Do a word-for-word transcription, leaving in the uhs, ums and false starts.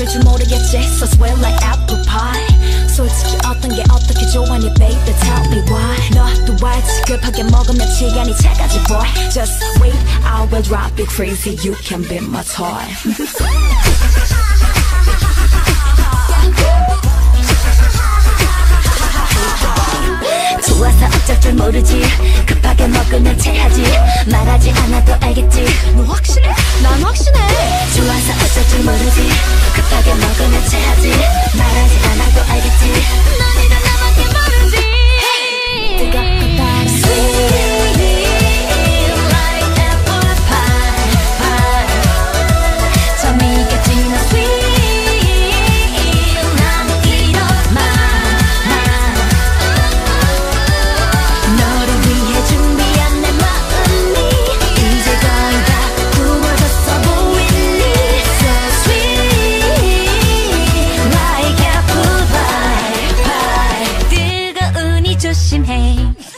잊을 줄 모르겠지 So sweet like apple pie 솔직히 어떤 게 어떻게 좋아하니 baby tell me why 너도 알지 급하게 먹으면 시간이 차가지 boy Just wait I will drive you crazy You can be my toy 좋아서 어쩔 줄 모르지 급하게 먹으면 체하지 말하지 않아도 알겠지 너 확실해? 난 확신해 좋아서 어쩔 줄 모르지 급하게 먹으면 체하지 말하지 않아도 알겠지 넌 이거 나밖에 모르지 뜨겁고 달아 Sweet like apple pie, pie. 처음이가 지나 Sweet 난 이런 맘 너를 위해 준비한 내 마음이 이제 거의 다 구워졌어 보이니 So sweet like apple pie, pie. 뜨거우니 조심해